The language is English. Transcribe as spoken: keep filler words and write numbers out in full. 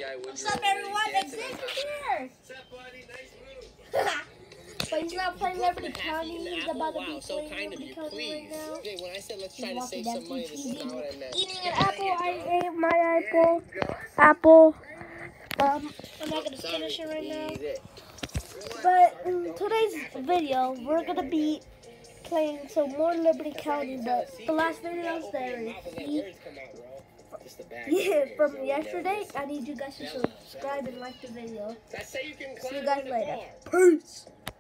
What's up, everyone? Xavier here. But he's not playing Liberty County. He's about to be playing Liberty County right now. When I said let's try to save some money, this is not what I meant. Eating an apple. I ate my apple. Apple. Um, I'm not gonna finish it right now. But in today's video, we're gonna be playing some more Liberty County. But the last videos there, yeah, from yesterday, I need you guys to subscribe and like the video. See you guys later. Peace.